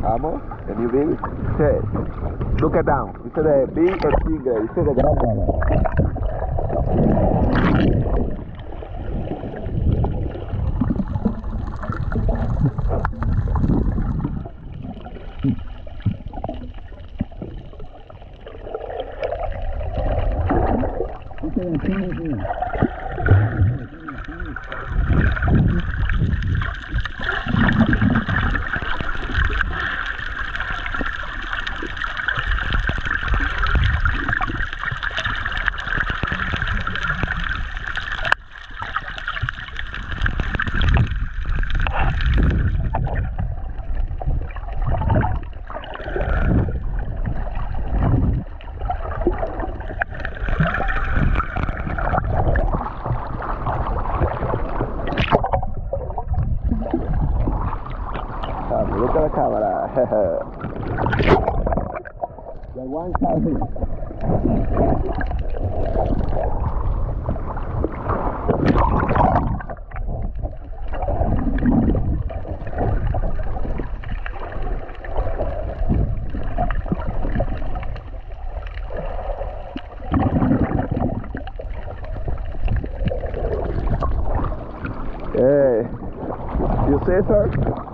Vamos, can you big? Say, look at down. You say the big and Stingray. You say the grandmother. Look at the camera. The one coming. Hey, you say, sir?